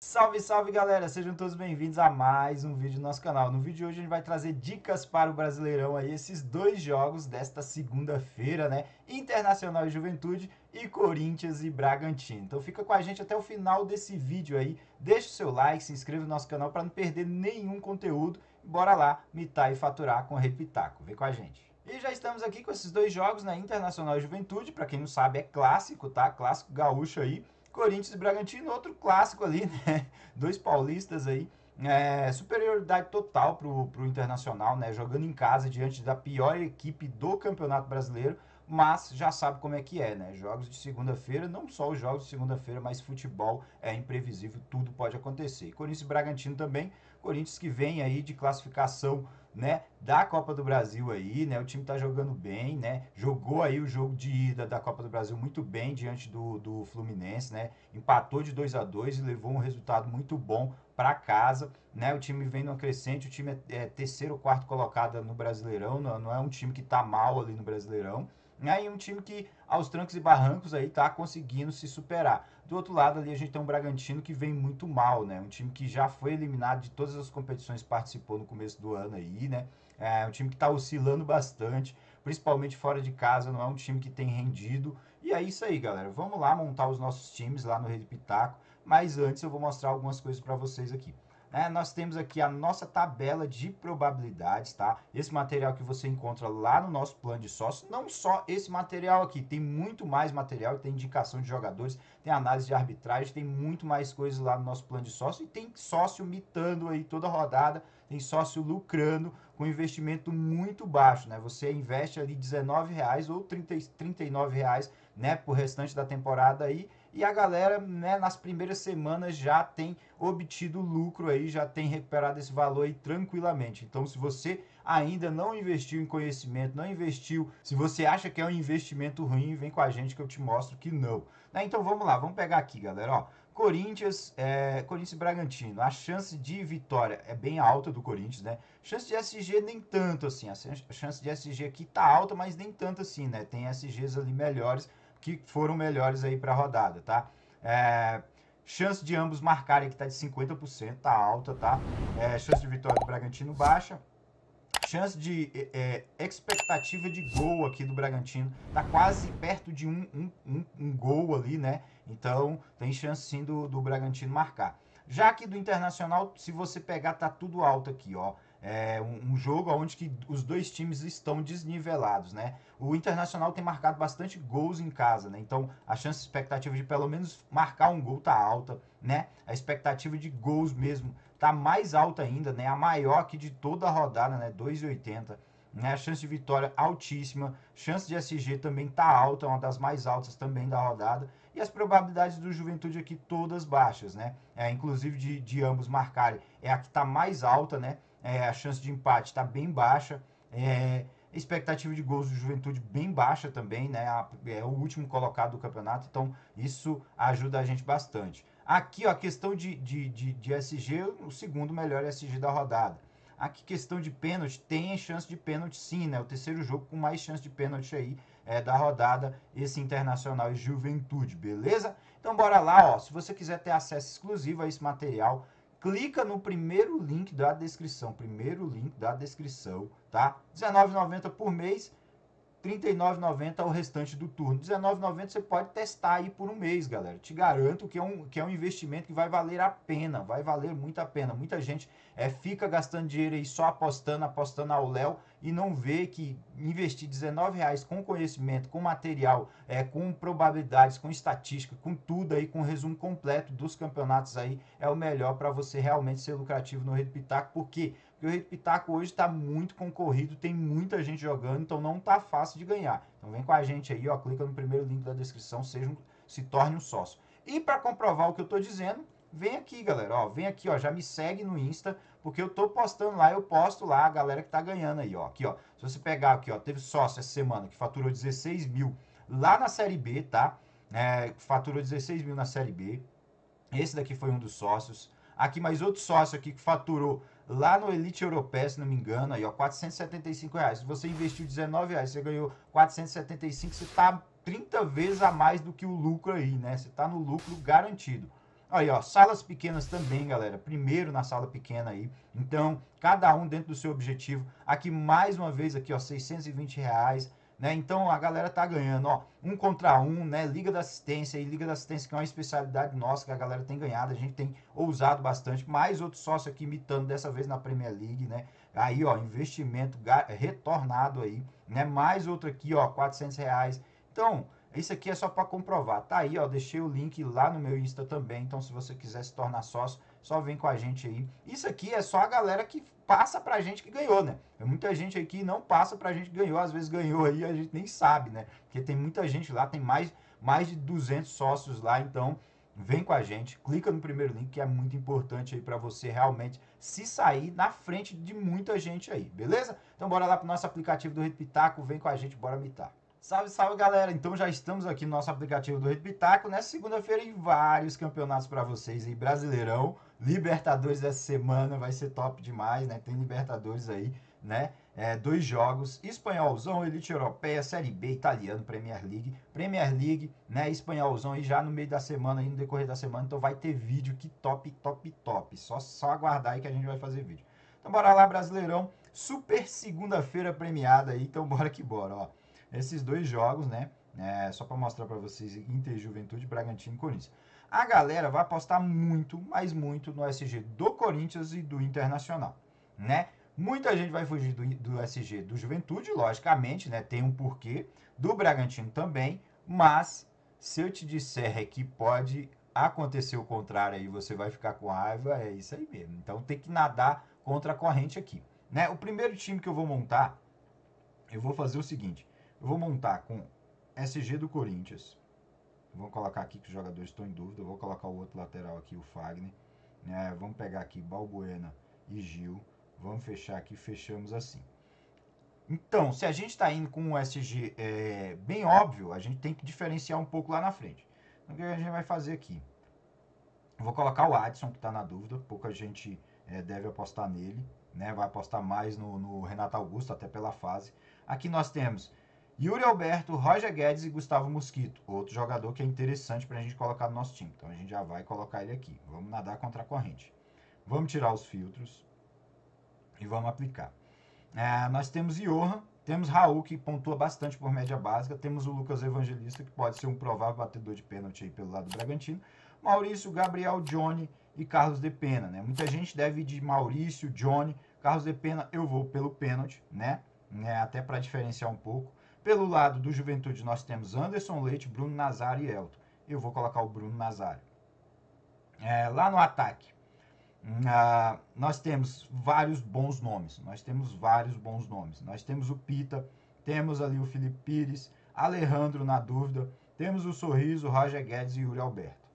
Salve, salve galera, sejam todos bem-vindos a mais um vídeo do nosso canal. No vídeo de hoje a gente vai trazer dicas para o Brasileirão aí, esses dois jogos desta segunda-feira, né? Internacional e Juventude e Corinthians e Bragantino. Então fica com a gente até o final desse vídeo aí, deixa o seu like, se inscreva no nosso canal para não perder nenhum conteúdo. E bora lá, mitar e faturar com a Rede Pitaco. Vem com a gente. E já estamos aqui com esses dois jogos, né? Internacional e Juventude, para quem não sabe é clássico, tá? Clássico gaúcho aí. Corinthians e Bragantino, outro clássico ali, né? Dois paulistas aí. Superioridade total pro Internacional, né? Jogando em casa diante da pior equipe do Campeonato Brasileiro, mas já sabe como é que é, né? Jogos de segunda-feira, não só os jogos de segunda-feira, mas futebol é imprevisível, tudo pode acontecer. Corinthians e Bragantino também, Corinthians que vem aí de classificação, né, da Copa do Brasil aí, né, o time tá jogando bem, né, jogou aí o jogo de ida da Copa do Brasil muito bem diante do Fluminense, né, empatou de 2-2 e levou um resultado muito bom para casa, né, o time vem numa crescente, o time é terceiro ou quarto colocado no Brasileirão, não é um time que tá mal ali no Brasileirão, né, e um time que aos trancos e barrancos aí tá conseguindo se superar. Do outro lado ali a gente tem um Bragantino que vem muito mal, né? Um time que já foi eliminado de todas as competições que participou no começo do ano aí, né? É um time que está oscilando bastante, principalmente fora de casa, não é um time que tem rendido. E é isso aí, galera. Vamos lá montar os nossos times lá no Rede Pitaco, mas antes eu vou mostrar algumas coisas para vocês aqui. Nós temos aqui a nossa tabela de probabilidades, tá? Esse material que você encontra lá no nosso plano de sócio, não só esse material aqui, tem muito mais material, tem indicação de jogadores, tem análise de arbitragem, tem muito mais coisas lá no nosso plano de sócio e tem sócio mitando aí toda rodada, tem sócio lucrando com investimento muito baixo, né? Você investe ali R$19 ou R$39, né, pro restante da temporada aí, e a galera, né, nas primeiras semanas já tem obtido lucro aí, já tem recuperado esse valor aí tranquilamente. Então, se você ainda não investiu em conhecimento, não investiu, se você acha que é um investimento ruim, vem com a gente que eu te mostro que não. Né? Então, vamos lá, vamos pegar aqui, galera, ó. Corinthians e Bragantino. A chance de vitória é bem alta do Corinthians, né? Chance de SG nem tanto assim. A chance de SG aqui tá alta, mas nem tanto assim, né? Tem SGs ali melhores que foram melhores aí para a rodada, tá? É, chance de ambos marcarem que tá de 50%, tá alta, tá? Chance de vitória do Bragantino baixa. Chance de expectativa de gol aqui do Bragantino tá quase perto de um gol ali, né? Então tem chance sim do Bragantino marcar. Já aqui do Internacional, se você pegar, tá tudo alto aqui, ó. É um jogo onde que os dois times estão desnivelados, né? O Internacional tem marcado bastante gols em casa, né? Então a chance, expectativa de pelo menos marcar um gol tá alta, né? A expectativa de gols mesmo tá mais alta ainda, né? A maior aqui de toda a rodada, né? 2,80. Né? A chance de vitória altíssima, chance de SG também tá alta, uma das mais altas também da rodada. E as probabilidades do Juventude aqui todas baixas, né? Inclusive de ambos marcarem é a que tá mais alta, né? A chance de empate está bem baixa. Expectativa de gols do Juventude bem baixa também, né? É o último colocado do campeonato, então isso ajuda a gente bastante. Aqui, ó, a questão de SG, o segundo melhor SG da rodada. Aqui, questão de pênalti, tem chance de pênalti sim, né? O terceiro jogo com mais chance de pênalti aí da rodada, esse Internacional e Juventude, beleza? Então bora lá, ó. Se você quiser ter acesso exclusivo a esse material, clica no primeiro link da descrição, tá? R$19,90 por mês, R$39,90 o restante do turno. R$19,90 você pode testar aí por um mês, galera. Te garanto que é um investimento que vai valer a pena, vai valer muito a pena. Muita gente fica gastando dinheiro aí só apostando ao léu e não vê que investir R$19 com conhecimento, com material, com probabilidades, com estatística, com tudo aí, com resumo completo dos campeonatos aí, é o melhor para você realmente ser lucrativo no Rede Pitaco, porque o Rede Pitaco hoje está muito concorrido, tem muita gente jogando, então não tá fácil de ganhar. Então vem com a gente aí, ó, clica no primeiro link da descrição, se torne um sócio. E para comprovar o que eu tô dizendo, vem aqui, galera, ó, vem aqui, ó, já me segue no Insta, porque eu tô postando lá, eu posto lá a galera que tá ganhando aí, ó. Aqui, ó, se você pegar aqui, ó, teve sócio essa semana que faturou 16 mil lá na Série B, tá? Faturou 16 mil na Série B. Esse daqui foi um dos sócios. Aqui mais outro sócio aqui que faturou lá no Elite Europeia, se não me engano, aí ó, R$475. Se você investiu R$19, você ganhou 475, você tá 30 vezes a mais do que o lucro aí, né? Você tá no lucro garantido. Aí, ó, salas pequenas também, galera. Primeiro na sala pequena aí. Então, cada um dentro do seu objetivo. Aqui, mais uma vez, aqui, ó, R$ 620, né? Então, a galera tá ganhando, ó, 1 contra 1, né? Liga da Assistência, e Liga da Assistência que é uma especialidade nossa, que a galera tem ganhado. A gente tem ousado bastante. Mais outro sócio aqui imitando, dessa vez na Premier League, né? Aí, ó, investimento retornado aí, né? Mais outro aqui, ó, R$ 400. Então, isso aqui é só para comprovar. Tá aí, ó, deixei o link lá no meu Insta também. Então, se você quiser se tornar sócio, só vem com a gente aí. Isso aqui é só a galera que passa pra gente que ganhou, né? Muita gente aqui não passa pra gente que ganhou. Às vezes ganhou aí, a gente nem sabe, né? Porque tem muita gente lá, tem mais de 200 sócios lá. Então, vem com a gente. Clica no primeiro link, que é muito importante aí para você realmente se sair na frente de muita gente aí, beleza? Então, bora lá pro nosso aplicativo do Rede Pitaco. Vem com a gente, bora mitar. Salve, salve, galera! Então já estamos aqui no nosso aplicativo do Rede Pitaco. Nessa segunda-feira em vários campeonatos para vocês aí. Brasileirão, Libertadores essa semana vai ser top demais, né? Tem Libertadores aí, né? 2 jogos, Espanholzão, Elite Europeia, Série B, Italiano, Premier League, né? Espanholzão aí já no meio da semana, aí no decorrer da semana. Então vai ter vídeo que top, top, top. Só aguardar aí que a gente vai fazer vídeo. Então bora lá, Brasileirão. Super segunda-feira premiada aí. Então bora que bora, ó. Esses 2 jogos, né? Só para mostrar para vocês, Inter, Juventude, Bragantino e Corinthians. A galera vai apostar muito, mas muito no SG do Corinthians e do Internacional, né? Muita gente vai fugir do SG do Juventude, logicamente, né? Tem um porquê. Do Bragantino também, mas se eu te disser que pode acontecer o contrário aí, você vai ficar com raiva, é isso aí mesmo. Então tem que nadar contra a corrente aqui, né? O primeiro time que eu vou montar, eu vou fazer o seguinte. Eu vou montar com SG do Corinthians. Vamos colocar aqui que os jogadores estão em dúvida. Eu vou colocar o outro lateral aqui, o Fagner. Vamos pegar aqui Balbuena e Gil. Vamos fechar aqui, fechamos assim. Então, se a gente está indo com um SG bem óbvio, a gente tem que diferenciar um pouco lá na frente. Então, o que a gente vai fazer aqui? Eu vou colocar o Adson, que está na dúvida. Pouca gente deve apostar nele, né? Vai apostar mais no Renato Augusto, até pela fase. Aqui nós temos Yuri Alberto, Roger Guedes e Gustavo Mosquito. Outro jogador que é interessante para a gente colocar no nosso time. Então a gente já vai colocar ele aqui. Vamos nadar contra a corrente. Vamos tirar os filtros e vamos aplicar. Nós temos Johan, temos Raul, que pontua bastante por média básica. Temos o Lucas Evangelista, que pode ser um provável batedor de pênalti aí pelo lado do Bragantino. Maurício, Gabriel, Johnny e Carlos de Pena, né? Muita gente deve ir de Maurício, Johnny, Carlos de Pena. Eu vou pelo pênalti, né? Até para diferenciar um pouco. Pelo lado do Juventude, nós temos Anderson Leite, Bruno Nazário e Elton. Eu vou colocar o Bruno Nazário. Lá no ataque, nós temos vários bons nomes. Nós temos o Pita, temos ali o Felipe Pires, Alejandro na dúvida, temos o Sorriso, Roger Guedes e Yuri Alberto.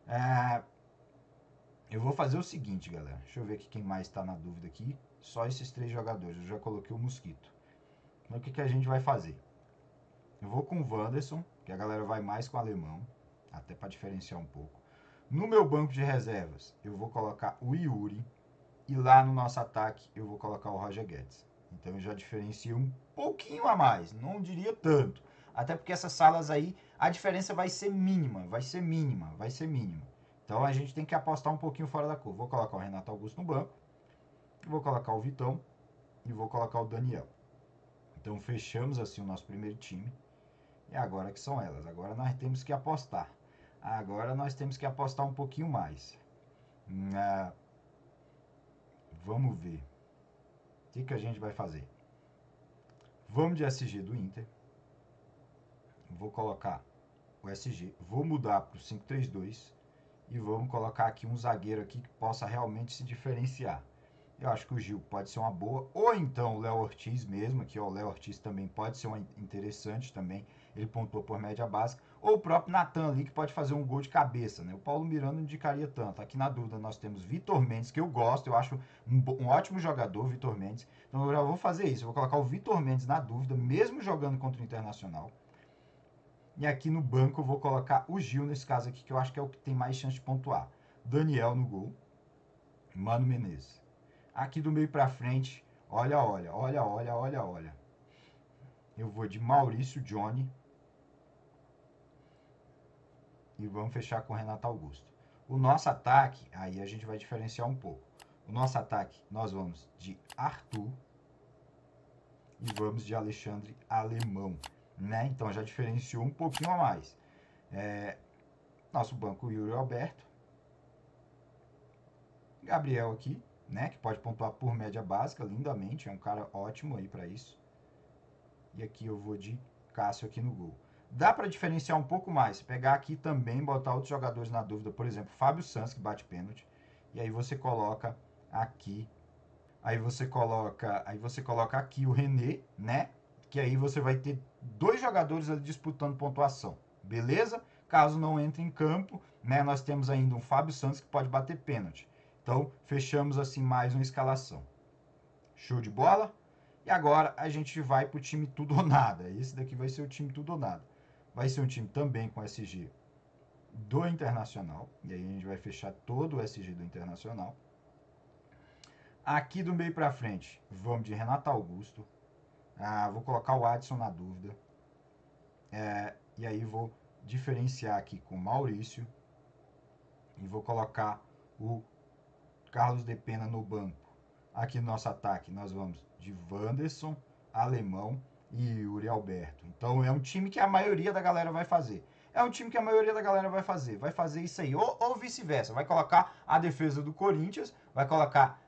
Eu vou fazer o seguinte, galera. Deixa eu ver aqui quem mais está na dúvida aqui. Só esses 3 jogadores. Eu já coloquei o Mosquito. Então o que a gente vai fazer? Eu vou com o Wanderson, que a galera vai mais com o alemão, até para diferenciar um pouco. No meu banco de reservas, eu vou colocar o Yuri. E lá no nosso ataque, eu vou colocar o Roger Guedes. Então eu já diferencio um pouquinho a mais. Não diria tanto. Até porque essas salas aí, a diferença vai ser mínima. Então a gente tem que apostar um pouquinho fora da curva. Vou colocar o Renato Augusto no banco. Vou colocar o Vitão. E vou colocar o Daniel. Então fechamos assim o nosso primeiro time. E agora que são elas. Agora nós temos que apostar. Um pouquinho mais. Vamos ver. O que a gente vai fazer? Vamos de SG do Inter. Vou colocar o SG. Vou mudar para o 5-3-2. E vamos colocar aqui um zagueiro aqui que possa realmente se diferenciar. Eu acho que o Gil pode ser uma boa. Ou então o Léo Ortiz mesmo. Aqui, ó, o Léo Ortiz também pode ser uma interessante também. Ele pontuou por média básica. Ou o próprio Natan ali, que pode fazer um gol de cabeça, né? O Paulo Miranda não indicaria tanto. Aqui na dúvida nós temos Vitor Mendes, que eu gosto. Eu acho um ótimo jogador, Vitor Mendes. Então eu já vou fazer isso. Eu vou colocar o Vitor Mendes na dúvida, mesmo jogando contra o Internacional. E aqui no banco eu vou colocar o Gil nesse caso aqui, que eu acho que é o que tem mais chance de pontuar. Daniel no gol. Mano Menezes. Aqui do meio pra frente, olha. Eu vou de Maurício, Johnny. E vamos fechar com o Renato Augusto. O nosso ataque, aí a gente vai diferenciar um pouco. O nosso ataque, nós vamos de Arthur e vamos de Alexandre Alemão, né? Então já diferenciou um pouquinho a mais. Nosso banco, Yuri Alberto. Gabriel aqui, né? Que pode pontuar por média básica, lindamente. É um cara ótimo aí para isso. E aqui eu vou de Cássio aqui no gol. Dá para diferenciar um pouco mais. Pegar aqui também, botar outros jogadores na dúvida. Por exemplo, Fábio Santos, que bate pênalti. E aí você coloca aqui. Aí você coloca aqui o René, né? Que aí você vai ter dois jogadores ali disputando pontuação. Beleza? Caso não entre em campo, né? Nós temos ainda um Fábio Santos que pode bater pênalti. Então, fechamos assim mais uma escalação. Show de bola? E agora a gente vai para o time tudo ou nada. Esse daqui vai ser o time tudo ou nada. Vai ser um time também com SG do Internacional. E aí a gente vai fechar todo o SG do Internacional. Aqui do meio para frente, vamos de Renato Augusto. Vou colocar o Adson na dúvida. E aí vou diferenciar aqui com o Maurício. E vou colocar o Carlos de Pena no banco. Aqui no nosso ataque, nós vamos de Wanderson, Alemão e Yuri Alberto. Então é um time que a maioria da galera vai fazer. Vai fazer isso aí. Ou vice-versa. Vai colocar a defesa do Corinthians, vai colocar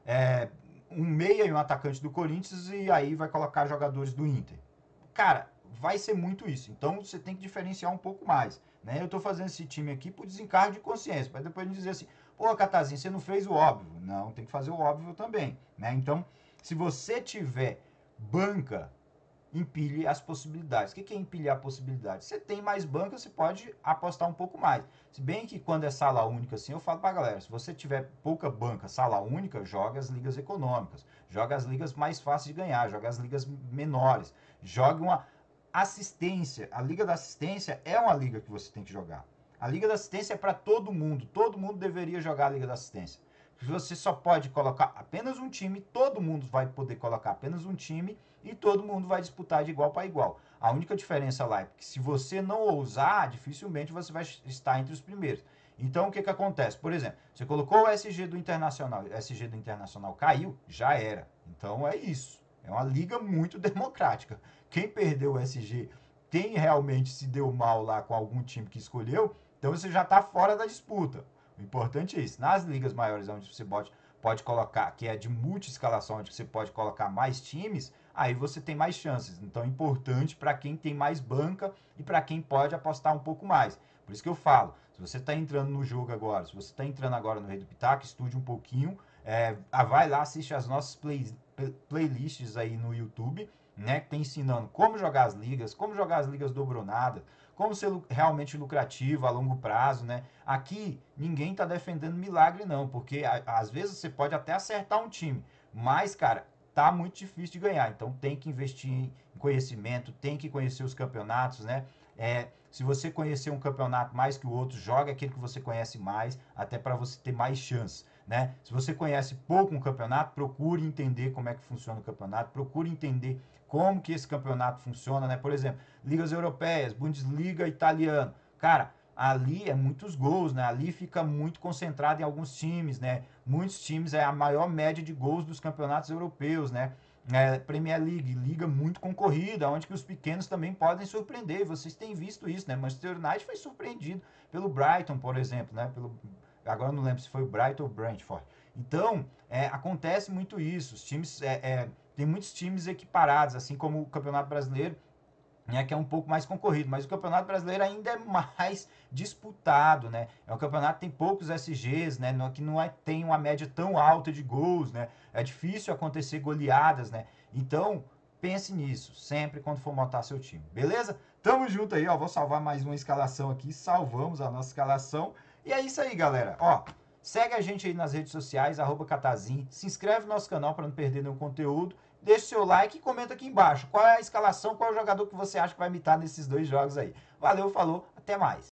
um meia e um atacante do Corinthians e aí vai colocar jogadores do Inter. Cara, vai ser muito isso. Então você tem que diferenciar um pouco mais. Né? Eu estou fazendo esse time aqui por desencargo de consciência. Para depois dizer assim, pô, Catazinho, você não fez o óbvio. Não, tem que fazer o óbvio também. Né? Então, se você tiver banca, empilhe as possibilidades. O que é empilhar possibilidades? Você tem mais banca, você pode apostar um pouco mais. Se bem que quando é sala única, assim, eu falo pra galera, se você tiver pouca banca, sala única, joga as ligas econômicas. Joga as ligas mais fáceis de ganhar, joga as ligas menores. Joga uma assistência. A liga da assistência é uma liga que você tem que jogar. A liga da assistência é para todo mundo deveria jogar a liga da assistência. Você só pode colocar apenas um time, todo mundo vai poder colocar apenas um time e todo mundo vai disputar de igual para igual. A única diferença lá é que se você não ousar, dificilmente você vai estar entre os primeiros. Então o que acontece? Por exemplo, você colocou o SG do Internacional caiu, já era. Então é isso. É uma liga muito democrática. Quem perdeu o SG, quem realmente se deu mal lá com algum time que escolheu, então você já está fora da disputa. O importante é isso. Nas ligas maiores, onde você pode colocar, que é de multi-escalação, onde você pode colocar mais times, aí você tem mais chances. Então é importante para quem tem mais banca e para quem pode apostar um pouco mais. Por isso que eu falo, se você está entrando no jogo agora, se você está entrando agora no Rei do Pitaco, estude um pouquinho, vai lá, assiste as nossas playlists aí no YouTube, né, que tem ensinando como jogar as ligas dobronadas, como ser realmente lucrativo a longo prazo, né? Aqui ninguém está defendendo milagre não, porque às vezes você pode até acertar um time, mas, cara, tá muito difícil de ganhar. Então tem que investir em conhecimento, tem que conhecer os campeonatos, né? Se você conhecer um campeonato mais que o outro, joga aquele que você conhece mais, até para você ter mais chance. Né? Se você conhece pouco um campeonato, procure entender como é que funciona o campeonato, procure entender como que esse campeonato funciona, né? Por exemplo, ligas europeias, Bundesliga italiano. Cara, ali é muitos gols, né? Ali fica muito concentrado em alguns times, né? Muitos times é a maior média de gols dos campeonatos europeus, né? Premier League, liga muito concorrida, onde que os pequenos também podem surpreender. Vocês têm visto isso, né? Manchester United foi surpreendido pelo Brighton, por exemplo, né? Agora eu não lembro se foi o Brighton ou o Brentford. Então, acontece muito isso. Os times, tem muitos times equiparados, assim como o Campeonato Brasileiro, né, que é um pouco mais concorrido, mas o Campeonato Brasileiro ainda é mais disputado, né? É um campeonato que tem poucos SGs, né? Que não tem uma média tão alta de gols, né? É difícil acontecer goleadas, né? Então, pense nisso, sempre quando for montar seu time, beleza? Tamo junto aí, ó. Vou salvar mais uma escalação aqui. Salvamos a nossa escalação. E é isso aí, galera. Ó, segue a gente aí nas redes sociais, @Catazin. Se inscreve no nosso canal para não perder nenhum conteúdo. Deixa o seu like e comenta aqui embaixo qual é a escalação, qual é o jogador que você acha que vai imitar nesses dois jogos aí. Valeu, falou, até mais.